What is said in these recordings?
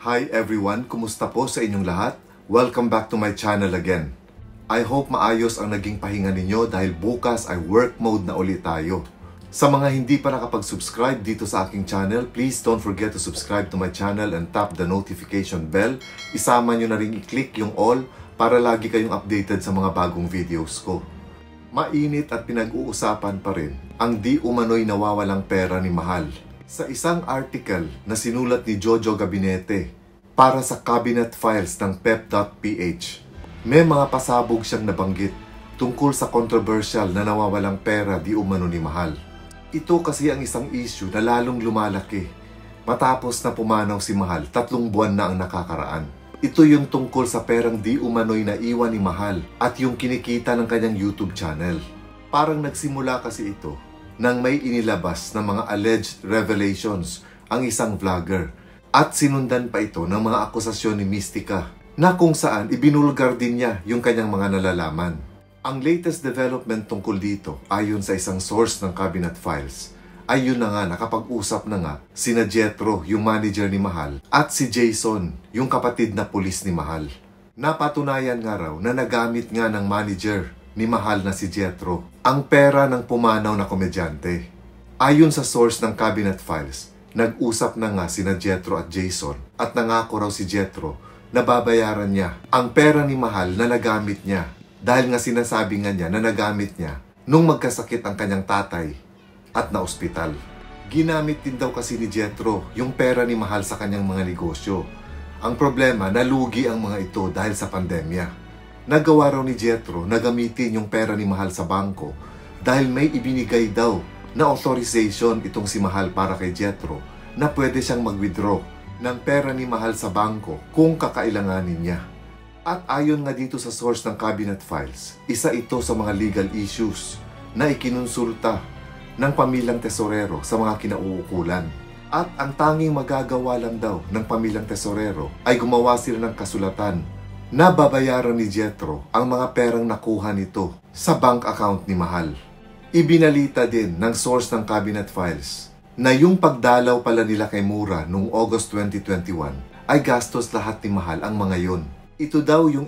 Hi everyone, kumusta po sa inyong lahat? Welcome back to my channel again. I hope maayos ang naging pahinga ninyo dahil bukas ay work mode na ulit tayo. Sa mga hindi pa nakapag-subscribe dito sa aking channel, please don't forget to subscribe to my channel and tap the notification bell. Isama nyo na rin i-click yung all para lagi kayong updated sa mga bagong videos ko. Mainit at pinag-uusapan pa rin ang di umano'y nawawalang pera ni Mahal. Sa isang article na sinulat ni Jojo Gabinete para sa cabinet files ng pep.ph, may mga pasabog siyang nabanggit tungkol sa controversial na nawawalang pera di umano ni Mahal. Ito kasi ang isang issue na lalong lumalaki matapos na pumanaw si Mahal 3 buwan na ang nakakaraan. Ito yung tungkol sa perang di umano'y naiwan ni Mahal at yung kinikita ng kanyang YouTube channel. Parang nagsimula kasi ito nang may inilabas ng mga alleged revelations ang isang vlogger at sinundan pa ito ng mga akusasyon ni Mystica na kung saan ibinulgar din niya yung kanyang mga nalalaman. Ang latest development tungkol dito ayon sa isang source ng cabinet files ay yun na nga nakapag-usap na nga sina Jethro, yung manager ni Mahal, at si Jason, yung kapatid na pulis ni Mahal. Napatunayan nga raw na nagamit nga ng manager ni Mahal na si Jethro ang pera ng pumanaw na komedyante. Ayon sa source ng cabinet files, nag-usap na nga sina Jethro at Jason at nangako raw si Jethro na babayaran niya ang pera ni Mahal na nagamit niya dahil nga sinasabi nga niya na nagamit niya nung magkasakit ang kanyang tatay at na-ospital. Ginamit din daw kasi ni Jethro yung pera ni Mahal sa kanyang mga negosyo. Ang problema, nalugi ang mga ito dahil sa pandemya. Nagawa raw ni Jethro na gamitin yung pera ni Mahal sa bangko dahil may ibinigay daw na authorization itong si Mahal para kay Jethro na pwede siyang mag-withdraw ng pera ni Mahal sa bangko kung kakailanganin niya. At ayon nga dito sa source ng cabinet files, isa ito sa mga legal issues na ikinonsulta ng pamilyang tesorero sa mga kinauukulan. At ang tanging magagawa lang daw ng pamilyang tesorero ay gumawa sila ng kasulatan na babayaran ni Jethro ang mga perang nakuha nito sa bank account ni Mahal. Ibinalita din ng source ng cabinet files na yung pagdalaw pala nila kay Mura noong August 2021 ay gastos lahat ni Mahal ang mga yon. Ito daw yung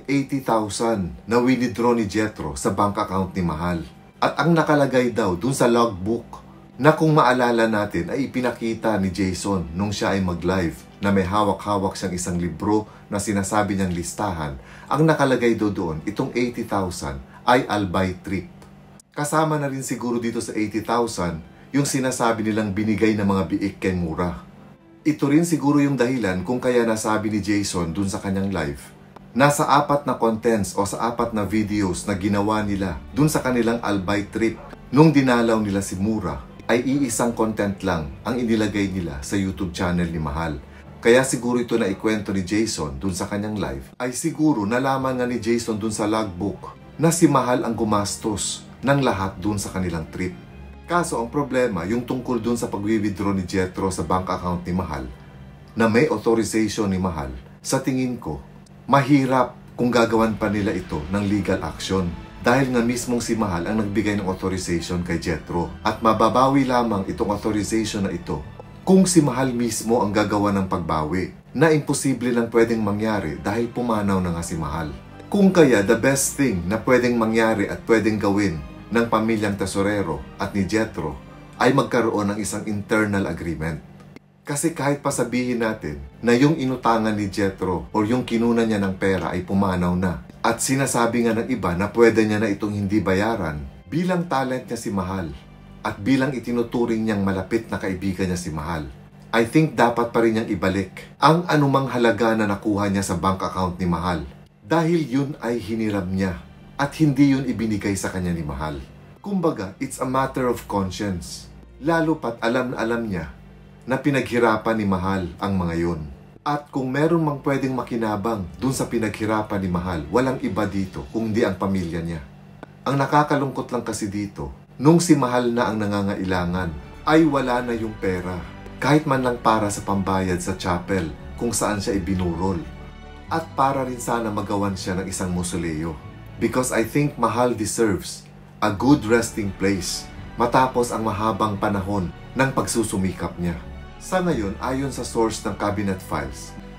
80,000 na withdraw ni Jethro sa bank account ni Mahal. At ang nakalagay daw dun sa logbook na kung maalala natin ay ipinakita ni Jason nung siya ay mag-live na may hawak-hawak siyang isang libro na sinasabi niyang listahan. Ang nakalagay doon, itong 80,000 ay albay trip. Kasama na rin siguro dito sa 80,000 yung sinasabi nilang binigay na mga biik kay Mura. Ito rin siguro yung dahilan kung kaya nasabi ni Jason dun sa kanyang live nasa 4 na contents o sa 4 na videos na ginawa nila dun sa kanilang albay trip nung dinalaw nila si Mura ay iisang content lang ang inilagay nila sa YouTube channel ni Mahal. Kaya siguro ito na ikwento ni Jason dun sa kanyang live ay siguro nalaman nga ni Jason dun sa logbook na si Mahal ang gumastos ng lahat dun sa kanilang trip. Kaso ang problema yung tungkol dun sa pag-withdraw ni Jethro sa bank account ni Mahal na may authorization ni Mahal, sa tingin ko mahirap kung gagawan pa nila ito ng legal action dahil nga mismong si Mahal ang nagbigay ng authorization kay Jethro at mababawi lamang itong authorization na ito kung si Mahal mismo ang gagawa ng pagbawi na imposible lang pwedeng mangyari dahil pumanaw na nga si Mahal. Kung kaya the best thing na pwedeng mangyari at pwedeng gawin ng pamilyang tesorero at ni Jethro ay magkaroon ng isang internal agreement. Kasi kahit pa sabihin natin na yung inutangan ni Jethro o yung kinuna niya ng pera ay pumanaw na at sinasabi nga ng iba na pwede niya na itong hindi bayaran, bilang talent niya si Mahal at bilang itinuturing niyang malapit na kaibigan niya si Mahal, I think dapat pa rin niyang ibalik ang anumang halaga na nakuha niya sa bank account ni Mahal dahil yun ay hiniram niya at hindi yun ibinigay sa kanya ni Mahal. Kumbaga, it's a matter of conscience. Lalo pat alam na alam niya na pinaghirapan ni Mahal ang mga yun. At kung meron mang pwedeng makinabang dun sa pinaghirapan ni Mahal, walang iba dito kundi ang pamilya niya. Ang nakakalungkot lang kasi dito, nung si Mahal na ang nangangailangan, ay wala na yung pera. Kahit man lang para sa pambayad sa chapel kung saan siya ibinurol. At para rin sana magawan siya ng isang mausoleo. Because I think Mahal deserves a good resting place matapos ang mahabang panahon ng pagsusumikap niya. Sa ngayon, ayon sa source ng cabinet files,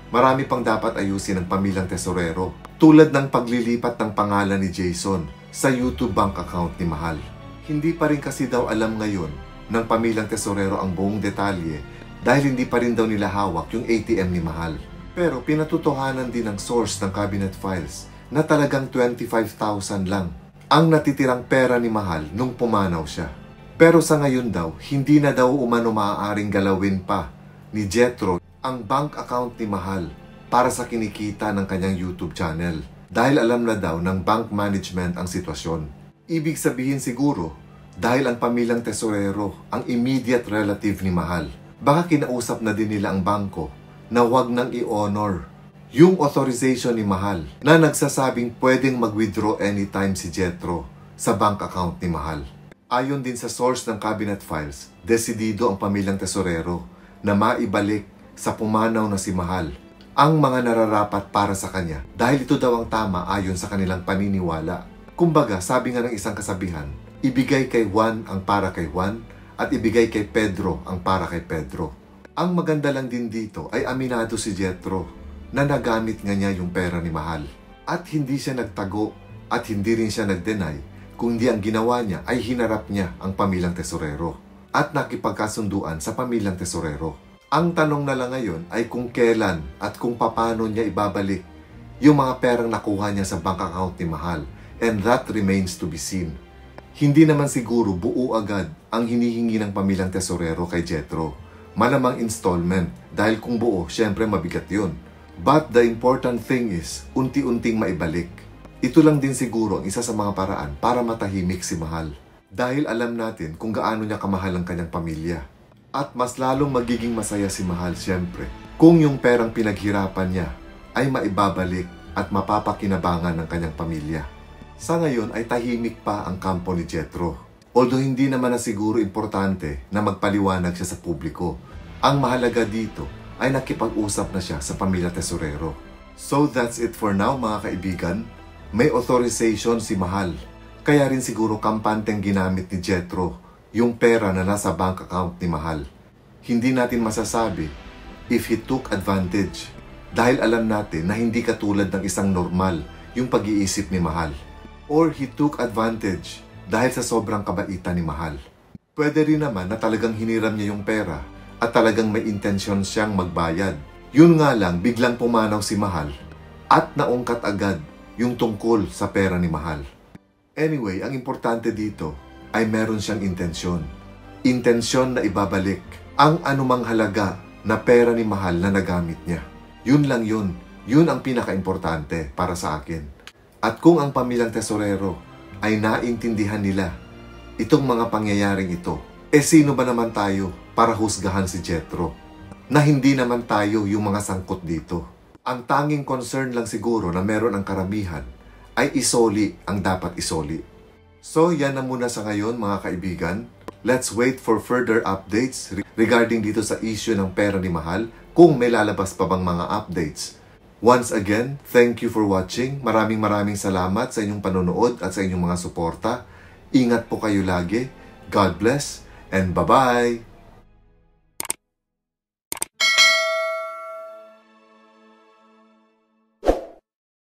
marami pang dapat ayusin ng pamilyang tesorero, tulad ng paglilipat ng pangalan ni Jason sa YouTube bank account ni Mahal. Hindi pa rin kasi daw alam ngayon ng pamilyang tesorero ang buong detalye dahil hindi pa rin daw nila hawak yung ATM ni Mahal. Pero pinatutuhanan din ng source ng cabinet files na talagang 25,000 lang ang natitirang pera ni Mahal nung pumanaw siya. Pero sa ngayon daw, hindi na daw umano maaaring galawin pa ni Jethro ang bank account ni Mahal para sa kinikita ng kanyang YouTube channel dahil alam na daw ng bank management ang sitwasyon. Ibig sabihin siguro dahil ang pamilyang tesorero ang immediate relative ni Mahal. Baka kinausap na din nila ang bangko na wag nang i-honor yung authorization ni Mahal na nagsasabing pwedeng mag-withdraw anytime si Jethro sa bank account ni Mahal. Ayon din sa source ng cabinet files, desidido ang pamilyang tesorero na maibalik sa pumanaw na si Mahal ang mga nararapat para sa kanya dahil ito daw ang tama ayon sa kanilang paniniwala. Kumbaga, sabi nga ng isang kasabihan, ibigay kay Juan ang para kay Juan at ibigay kay Pedro ang para kay Pedro. Ang maganda lang din dito ay aminado si Jethro na nagamit nga niya yung pera ni Mahal. At hindi siya nagtago at hindi rin siya nag-deny, kundi ang ginawa niya ay hinarap niya ang pamilyang tesorero at nakipagkasunduan sa pamilyang tesorero. Ang tanong na lang ngayon ay kung kailan at kung paano niya ibabalik yung mga perang nakuha niya sa bank account ni Mahal, and that remains to be seen. Hindi naman siguro buo agad ang hinihingi ng pamilyang tesorero kay Jethro. Malamang installment dahil kung buo, syempre mabigat yun. But the important thing is, unti-unting maibalik. Ito lang din siguro ang isa sa mga paraan para matahimik si Mahal. Dahil alam natin kung gaano niya kamahal ang kanyang pamilya. At mas lalong magiging masaya si Mahal siyempre kung yung perang pinaghirapan niya ay maibabalik at mapapakinabangan ng kanyang pamilya. Sa ngayon ay tahimik pa ang kampo ni Jethro. Although hindi naman na siguro importante na magpaliwanag siya sa publiko. Ang mahalaga dito ay nakipag-usap na siya sa pamilya tesorero. So that's it for now mga kaibigan. May authorization si Mahal. Kaya rin siguro kampanteng ginamit ni Jethro yung pera na nasa bank account ni Mahal. Hindi natin masasabi if he took advantage dahil alam natin na hindi katulad ng isang normal yung pag-iisip ni Mahal. Or he took advantage dahil sa sobrang kabaitan ni Mahal. Pwede rin naman na talagang hiniram niya yung pera at talagang may intensyon siyang magbayad. Yun nga lang, biglang pumanaw si Mahal at naungkat agad yung tungkol sa pera ni Mahal. Anyway, ang importante dito ay meron siyang intensyon. Intensyon na ibabalik ang anumang halaga na pera ni Mahal na nagamit niya. Yun lang yun. Yun ang pinaka-importante para sa akin. At kung ang pamilyang tesorero ay naintindihan nila itong mga pangyayaring ito, sino ba naman tayo para husgahan si Jethro? Na hindi naman tayo yung mga sangkot dito. Ang tanging concern lang siguro na meron ang karamihan ay isoli ang dapat isoli. So yan na muna sa ngayon mga kaibigan. Let's wait for further updates regarding dito sa issue ng pera ni Mahal kung may lalabas pa bang mga updates. Once again, thank you for watching. Maraming salamat sa inyong panonood at sa inyong mga suporta. Ingat po kayo lagi. God bless and bye-bye!